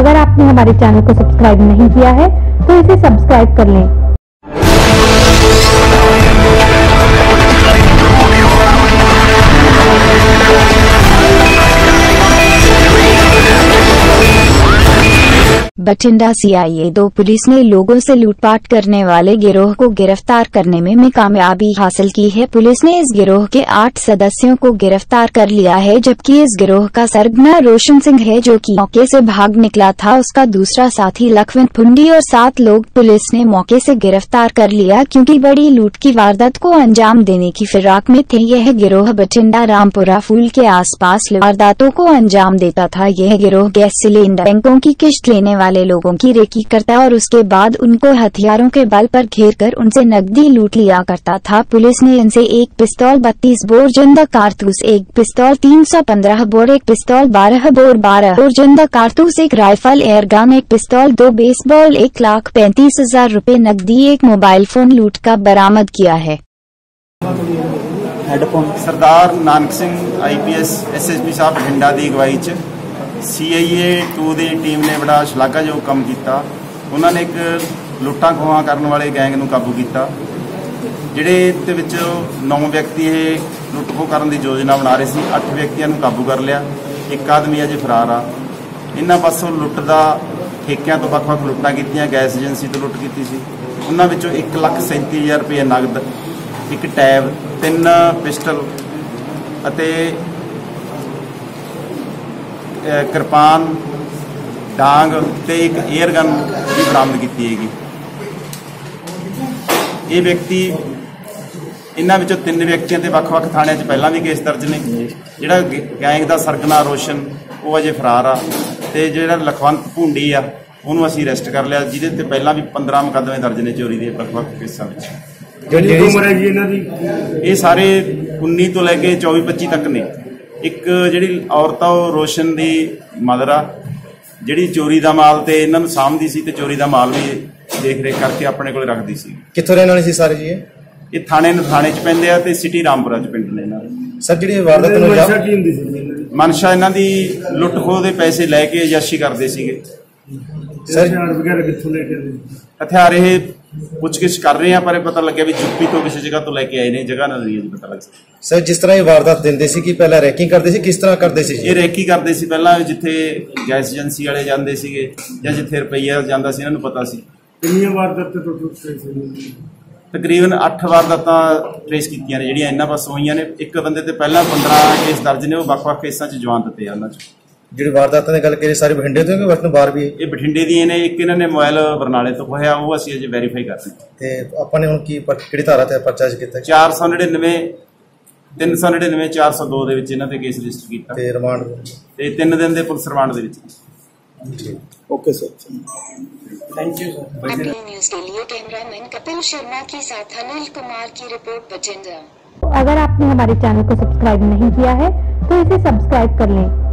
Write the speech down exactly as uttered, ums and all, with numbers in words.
अगर आपने हमारे चैनल को सब्सक्राइब नहीं किया है तो इसे सब्सक्राइब कर लें। बठिंडा सी आई ए दो पुलिस ने लोगों से लूटपाट करने वाले गिरोह को गिरफ्तार करने में, में कामयाबी हासिल की है। पुलिस ने इस गिरोह के आठ सदस्यों को गिरफ्तार कर लिया है, जबकि इस गिरोह का सरगना रोशन सिंह है, जो कि मौके से भाग निकला था। उसका दूसरा साथी लखविंद फुंडी और सात लोग पुलिस ने मौके से गिरफ्तार कर लिया, क्योंकि बड़ी लूट की वारदात को अंजाम देने की फिराक में थे। यह गिरोह बठिंडा रामपुरा फूल के आसपास वारदातों को अंजाम देता था। यह गिरोह गैस सिलेंडर, बैंकों की किश्त लेने वाले लोगों की रेकी करता और उसके बाद उनको हथियारों के बल पर घेरकर उनसे नकदी लूट लिया करता था। पुलिस ने इनसे एक पिस्तौल, बत्तीस बोर जिंदा कारतूस, एक पिस्तौल, तीन सौ पंद्रह बोर, एक पिस्तौल, बारह बोर, बारह बोर जिंदा कारतूस, एक राइफल एयरगन, एक पिस्तौल, दो बेसबॉल, एक लाख पैंतीस हजार रूपए नकदी, एक मोबाइल फोन लूट का बरामद किया है। Sardar Nanak Singh I P S S S P साहब बठिंडा की अगवाई च सी आई ए टू की टीम ने बड़ा शलाघायोग काम किया। उन्होंने एक लुट्टा खोहा करने वाले गैंग को काबू किया, जिहड़े नौ व्यक्ति लुट खो करने की योजना बना रहे थे। अठ व्यक्तियों को काबू कर लिया, एक आदमी अजे फरार आ। इन्होंने पासों लुट का ठेकिਆਂ तो ਵੱਖ ਵੱਖ लुट्टा की, गैस एजेंसी तो लुट की सी। उन्होंने एक लख सैंती हज़ार रुपये नगद, एक टैब, तीन पिस्टल अते किरपान, डांग ते एक एयरगन भी बरामद की हैगी। ये व्यक्ति इन्होंने तीन व्यक्तियों के ਵੱਖ-ਵੱਖ थाणिਆਂ च पहला भी केस दर्ज ने। जिहड़ा गैंग का सरगना रोशन वो अजे फरार आ, ते जिहड़ा लखवंत भुंडी आ उन्होंने असीं अरेस्ट कर लिया, जिहदे ते पहला भी पंद्रह मुकदमे दर्ज ने चोरी के ਵੱਖ-ਵੱਖ केसां विच। ये सारे उन्नीस तो लैके चौबी पच्ची तक ने। एक जिहड़ी औरत आ रोशन की मदर आ, जिहड़ी चोरी का माल ते इन्हां नूं सामभदी सी ते चोरी का माल भी देख रेख करके अपने कोल रखदी सी। कित्थों रहने वाले सी सारे जी? ये थाणे थाणे च पैंदे आ ते सिटी रामपुरा च पिंड ने इन्हां दे। सर जिहड़ी वारदात नूं मंशा की हुंदी सी? मंशा इन्हां दी लुट खोह दे पैसे लैके अयाशी करदे सीगे। सर हथियार वगैरह कित्थों लेके आए? हथियार ये पुछगिछ कर रहे हैं, पर पता लगे भी यूपी तो किसी जगह तो लैके आए ने, जगह नहीं है पता लग सकता। सर जिस तरह ये वारदात देंदे सी कि पहला रैकिंग करते सी, किस तरह करते सी? ये रैकी करते सी पहला, जिथे गैस एजेंसी वाले जाते सीगे या जिथे रुपया जाता सी, इन्हां नूं पता सी। कितनी वारदात? तकरीबन अठ वारदातां ट्रेस कीतियां ने जिहड़ियां इन्हां पासों होईयां ने। एक बंदे ते पहला पंद्रह केस दर्ज ने, वो ਵੱਖ-ਵੱਖ केसां च जमानत ते आ। उन्हां च जिहड़ी वारदातां दी गल करिए सारी बठिंडे तो कि वतन बाहर भी? ये बठिंडे दी ने। एक इन्हां ने मोबाइल बरनाले तो खोया, वो असीं अजे वैरीफाई कर रहे ते आपां ने हुण की किहड़ी धारा ते परचा कीता? चार सौ नड़िनवे, तीन सौ नड़िनवे, चार सौ दो दे विच इन्हां ते केस रजिस्टर कीता ते रिमांड ते तीन दिन दे पुलिस रिमांड दे विच। Okay sir, thank you sir. AP news के लिए कैमरामैन कपिल शर्मा के साथ अनिल कुमार की रिपोर्ट बठिंडा। अगर आपने हमारे चैनल को सब्सक्राइब नहीं किया है तो इसे सब्सक्राइब कर लें।